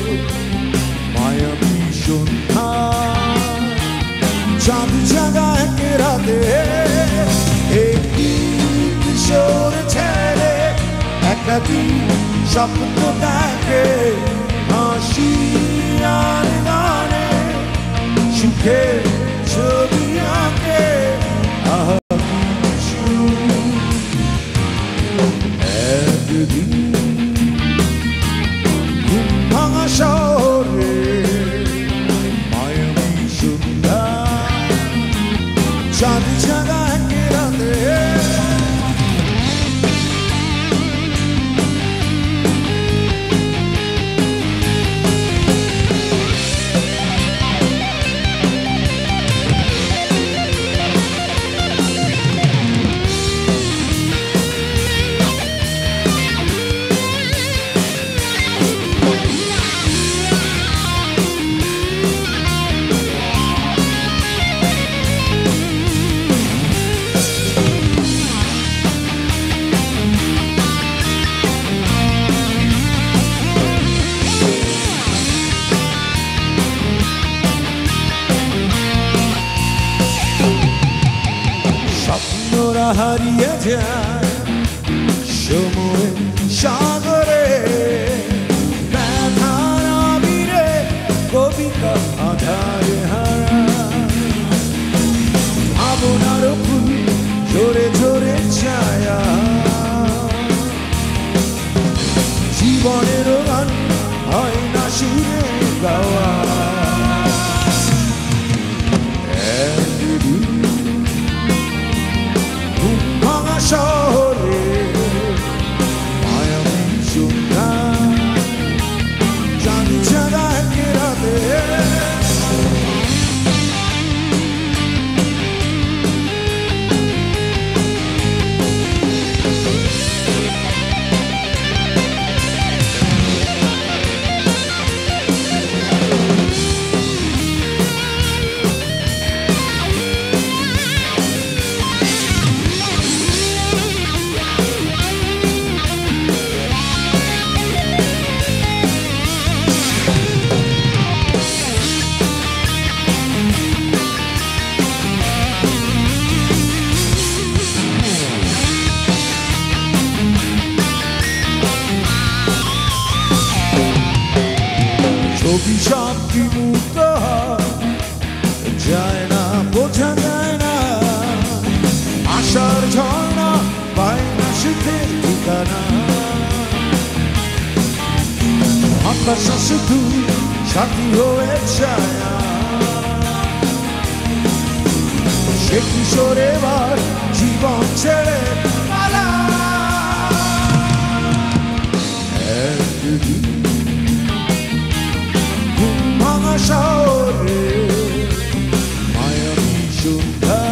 माया भीषणता चांद जगा के राते एक किशोर छेड़े एकादिन স্বপ্ন দেখে হাসি আর গানে সুখে ছবি আঁকে একদিন ঘুম ভাঙা শহরে মায়াবী সন্ধ্যা চাঁদ জাগা একে রাতে হারিয়ে যায় সময় সাগরে ব্যথার আবিরে কবিতা আধারে হারা ভাবনার ফুল ঝরে ঝরে ছায়া জীবনের গান হয় না সুরে গাওয়া শহরে মায়াবী সন্ধ্যা চাঁদ জাগা একে রাতে অভিশাপ কি মুক্ত যায় না বোঝা যায় না আশার ঝর্ণা পায় না সুখের ঠিকানা হতাশা শুধু সাথী হয়ে ছায়া সে কিশোর এবার জীবন ছেড়ে পালা একদিন শহরে মায়াবী সন্ধ্যা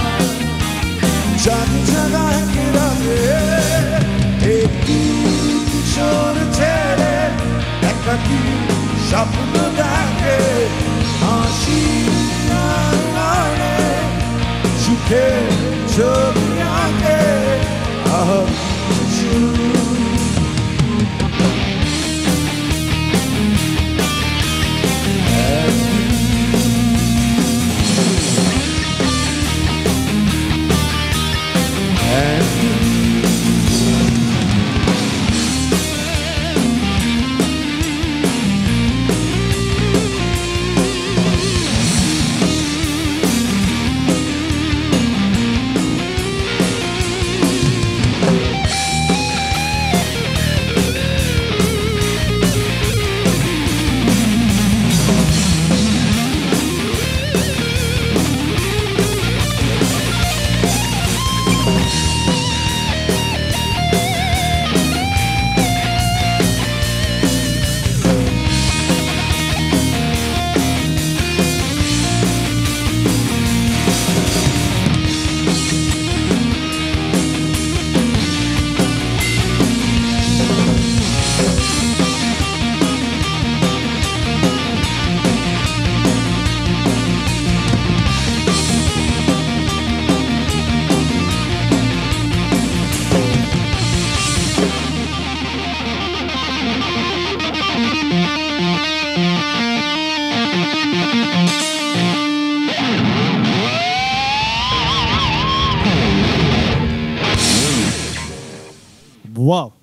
চাঁদ জাগা একে রাতে একটি কিশোর ছেড়ে একাকী স্বপ্ন দেখে হাসি আর গানে সুখে ছবি আঁকে واو